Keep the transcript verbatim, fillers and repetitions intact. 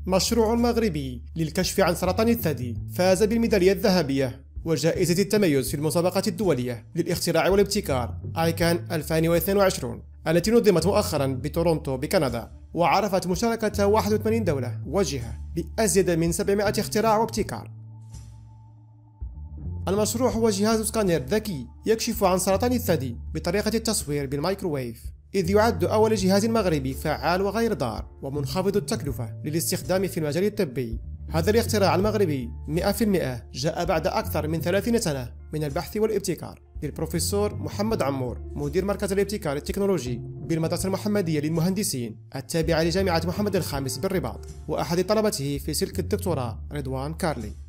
مشروع مغربي للكشف عن سرطان الثدي فاز بالميدالية الذهبية وجائزة التميز في المسابقة الدولية للاختراع والابتكار آيكان ألفين واثنين وعشرين التي نظمت مؤخرا بتورونتو بكندا، وعرفت مشاركة واحد وثمانين دولة وجهة بأزيد من سبعمائة اختراع وابتكار. المشروع هو جهاز سكانير ذكي يكشف عن سرطان الثدي بطريقة التصوير بالميكروويف، إذ يعد أول جهاز مغربي فعال وغير ضار ومنخفض التكلفة للاستخدام في المجال الطبي. هذا الاختراع المغربي مئة بالمئة جاء بعد أكثر من ثلاثين سنة من البحث والابتكار للبروفيسور محمد عمور، مدير مركز الابتكار التكنولوجي بالمدرسة المحمدية للمهندسين التابعة لجامعة محمد الخامس بالرباط، وأحد طلبته في سلك الدكتوراه رضوان كارلي.